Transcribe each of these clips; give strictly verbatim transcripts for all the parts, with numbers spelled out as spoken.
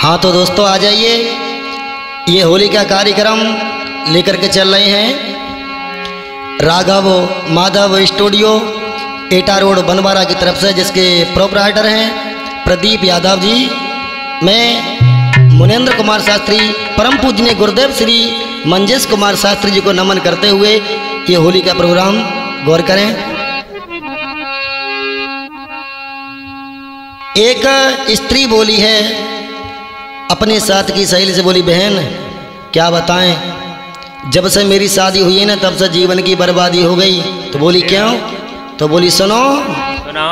हाँ तो दोस्तों आ जाइए, ये होली का कार्यक्रम लेकर के चल रहे हैं राघव माधव स्टूडियो एटा रोड बनवारा की तरफ से, जिसके प्रोपराइटर हैं प्रदीप यादव जी। मैं मुनेंद्र कुमार शास्त्री परम पूजनीय गुरुदेव श्री मंजेश कुमार शास्त्री जी को नमन करते हुए ये होली का प्रोग्राम गौर करें। एक स्त्री बोली है अपने साथ की सहेली से, बोली बहन क्या बताएं, जब से मेरी शादी हुई है ना तब से जीवन की बर्बादी हो गई। तो बोली क्यों? तो बोली सुनो सुनो।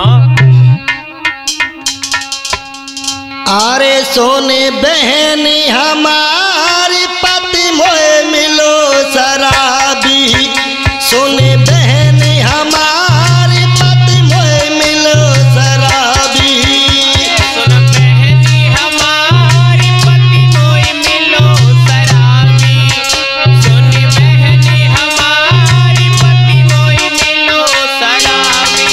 अरे सोने बहन हमारी पति मोए मिलो शराबी, सोने बहन हमारी पति मोए मिलो शराबी, सुन बहनी हमारी पति मोए मिलो शराबी, सुन बहनी हमारी पति मोए मिलो शराबी।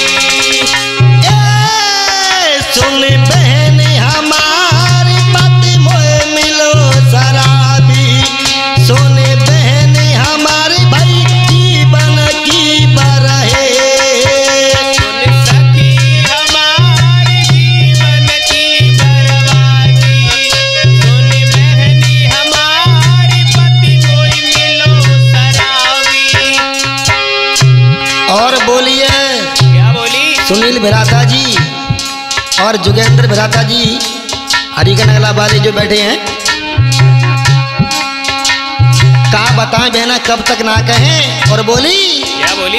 ए सुन बहन हमारी पति मोए मिलो शराबी, सोने बहन हमारी भाई जीवन की बरहे, सुन सखी हमारे जीवन की बर्बादी, सुन बहनी हमारी पति मोए मिलो शराबी। और बोलिए क्या बोली? सुनील बिराता जी और जुगेंद्र बिराता जी हरिका नगला वाले जो बैठे हैं, का बताएं बहना कब तक ना कहें। और बोली क्या बोली?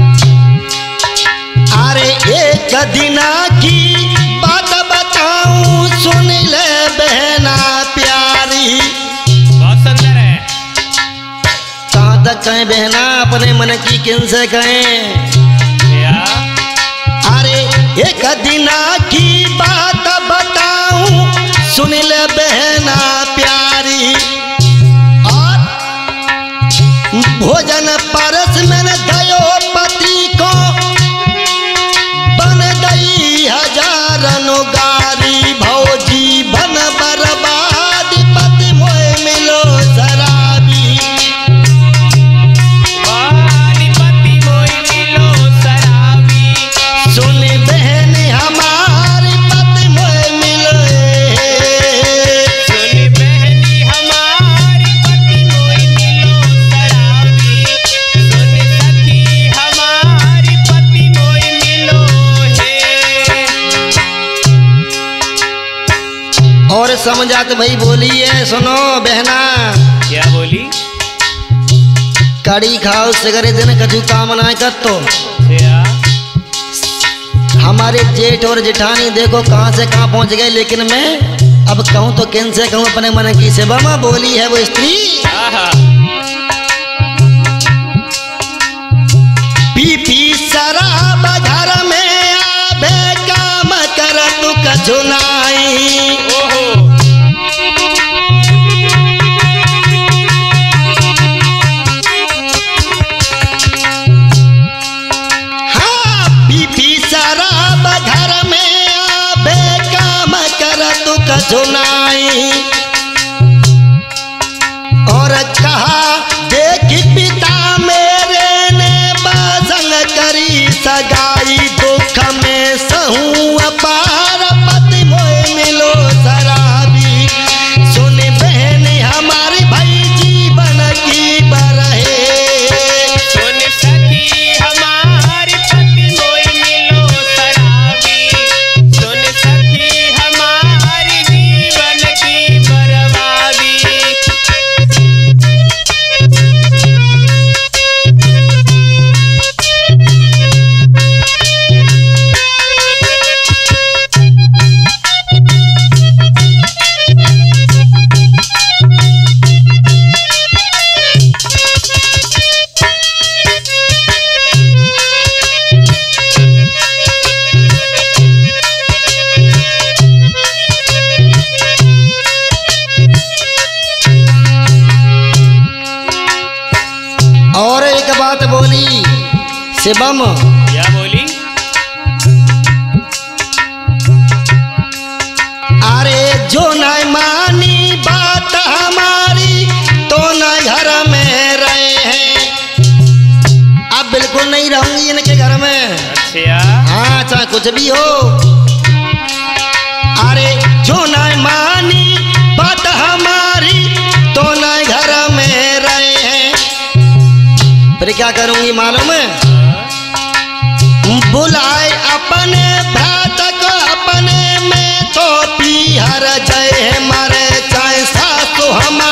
अरे एक दिना की बात बताऊं सुन ले बहना प्यारी, बहुत सुंदर है। कहाँ तक कहें बहना अपने मन की किन से कहें। क्या? अरे एक दिना की बात बताऊं सुन ले बहना प्यारी, और भोजन परस मैंने दयो पति को बन गई हजारनों गारी, भौजी बन बर्बाद पति मोए मिलो शराबी, हमारी पति मोए मिलो शराबी, सुन बहन हमारी पति मोए मिलो, सुन बहनी हमारी पति मोए मिलो शराबी, सुन सखी हमारी पति मोए मिलो हे। और समझात भाई बोली है सुनो बहना, क्या बोली? कड़ी खाओ सिगरे दिन कछु काम ना कर। तो क्या? हमारे जेठ और जेठानी देखो कहाँ से कहाँ पहुँच गए, लेकिन मैं अब कहूँ तो किन से कहूँ अपने मन की सेवा में। बोली है वो स्त्री आहा। पी पी शराब घर में आबे काम कर तू कछु नाई, ओहो। हाँ पी पी शराब घर में आबे काम कर तू कछु नाई, और कहा देख पिता मेरे ने बाजंग करी सगाई, दुख में सहूं अपार पति मोए मिलो शराबी, सुन बहन हमारी भाई जीवन की बरहे, सुन सखी हमारी पति मोए मिलो शराबी, सुन सखी हमारी जीवन की बर्बादी। और एक बात बोली शिवम, क्या बोली? अरे जो नहीं मान कुछ भी हो। अरे जो न मानी बात हमारी तो न घर में रहे हैं। फिर क्या करूंगी मालूम है? बुलाए अपने भ्रात को अपने में तो पीहर जय मरे चाहे सासु हमारे